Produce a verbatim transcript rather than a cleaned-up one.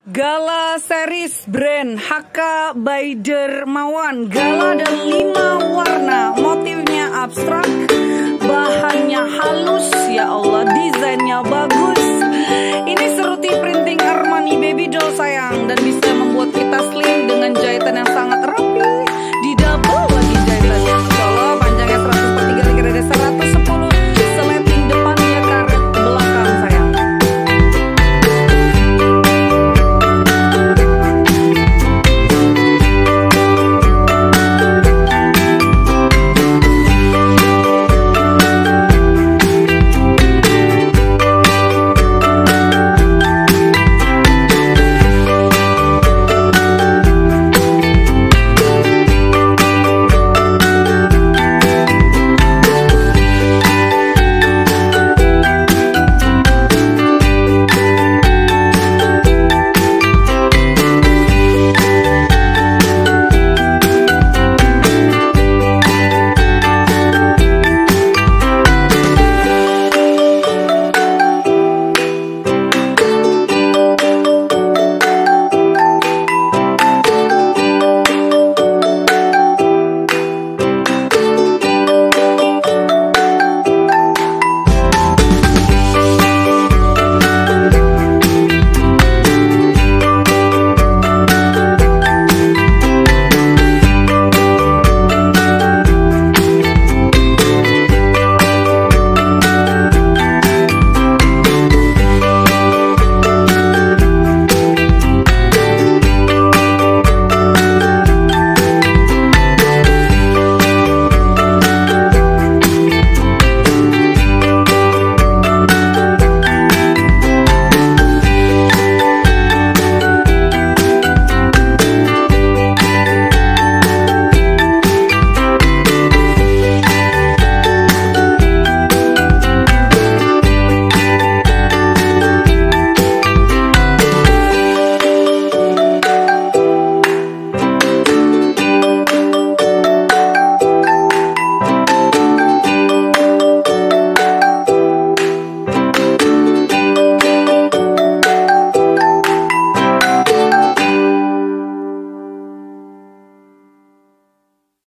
Gala series brand H K by Dermawan. Gala ada lima warna, motifnya abstrak, bahannya halus, ya Allah, desainnya bagus. Ini seruti printing Armani baby doll sayang, dan